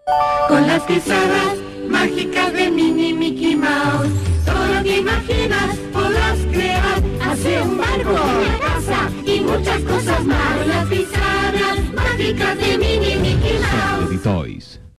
Con las pizarras mágicas de Minnie Mickey Mouse, todo lo que imaginas podrás crear. Hace un barco, una casa y muchas cosas más. Con las pizarras mágicas de Minnie